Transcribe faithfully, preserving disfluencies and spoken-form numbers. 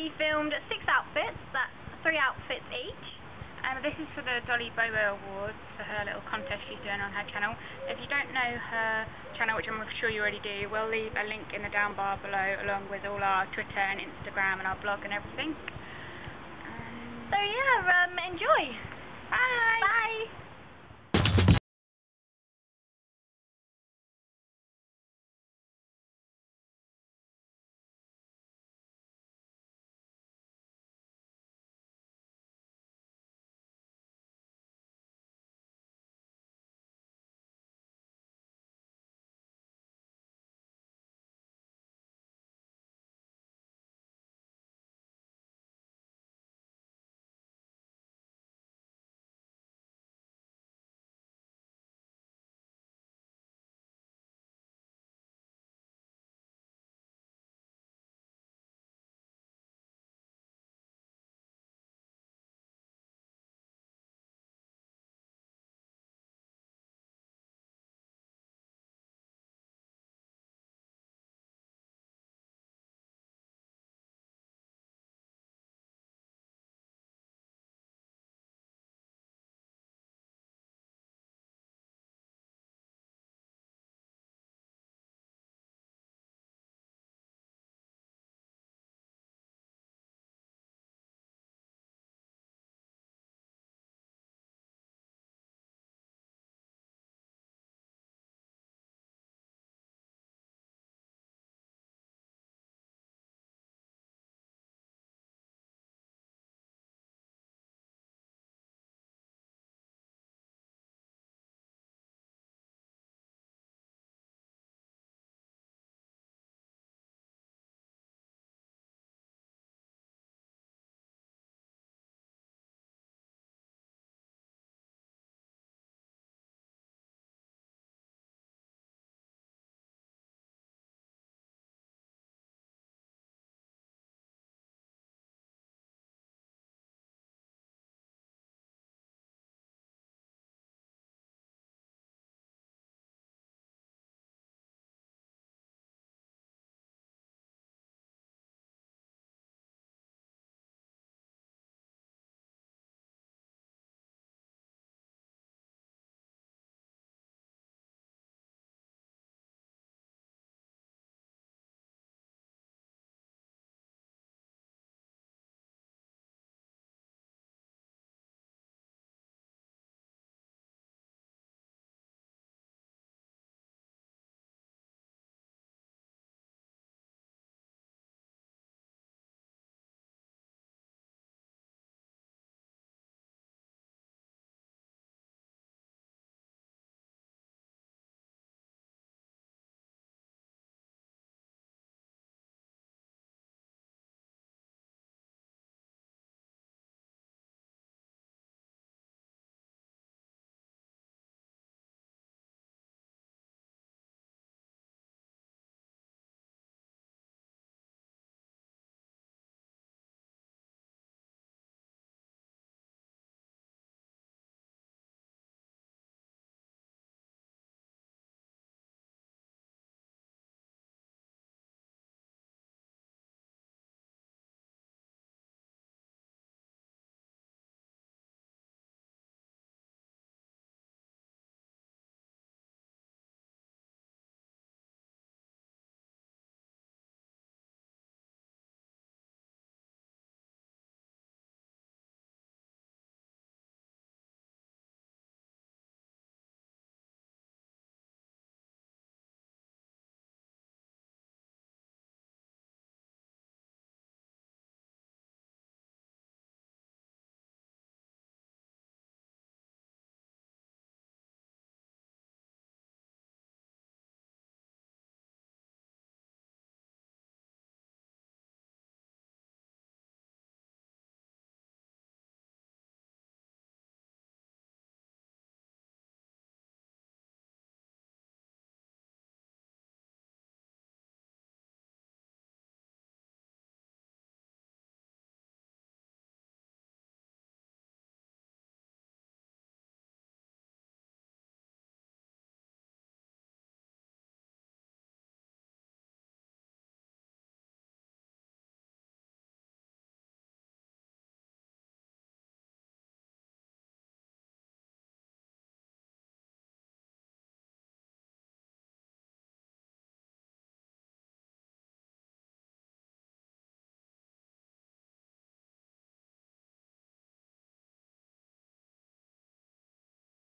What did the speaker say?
she filmed six outfits, that's three outfits each. Um, this is for the Dolly Bobo Awards, for her little contest she's doing on her channel. If you don't know her channel, which I'm sure you already do, we'll leave a link in the down bar below, along with all our Twitter and Instagram and our blog and everything. Um, so yeah, um, enjoy. bye! Bye!